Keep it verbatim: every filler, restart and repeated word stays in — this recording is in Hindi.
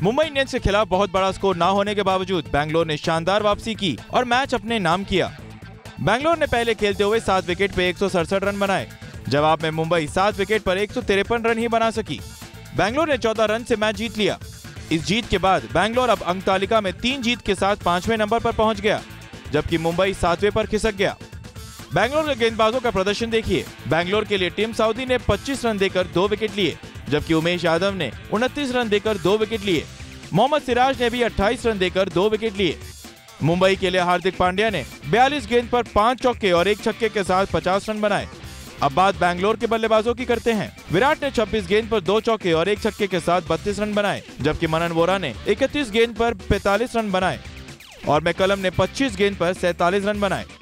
मुंबई इंडियंस के खिलाफ बहुत बड़ा स्कोर ना होने के बावजूद बैंगलोर ने शानदार वापसी की और मैच अपने नाम किया। बैंगलोर ने पहले खेलते हुए सात विकेट पे एक सौ सड़सठ रन बनाए। जवाब में मुंबई सात विकेट पर एक सौ तिरपन रन ही बना सकी। बैंगलोर ने चौदह रन से मैच जीत लिया। इस जीत के बाद बैंगलोर अब अंक तालिका में तीन जीत के साथ पांचवें नंबर पर पहुंच गया, जबकि मुंबई सातवें पर खिसक गया। बैंगलोर के गेंदबाजों का प्रदर्शन देखिए। बैंगलोर के लिए टिम साउदी ने पच्चीस रन देकर दो विकेट लिए, जबकि उमेश यादव ने उनतीस रन देकर दो विकेट लिए। मोहम्मद सिराज ने भी अट्ठाईस रन देकर दो विकेट लिए। मुंबई के लिए हार्दिक पांड्या ने बयालीस गेंद पर पांच चौके और एक छक्के के साथ पचास रन बनाए। अब बात बैंगलोर के बल्लेबाजों की करते हैं। विराट ने छब्बीस गेंद पर दो चौके और एक छक्के के साथ बत्तीस रन बनाए, जबकि मनन वोरा ने इकतीस गेंद पर पैंतालीस रन बनाए और मैकलम ने पच्चीस गेंद पर सैंतालीस रन बनाए।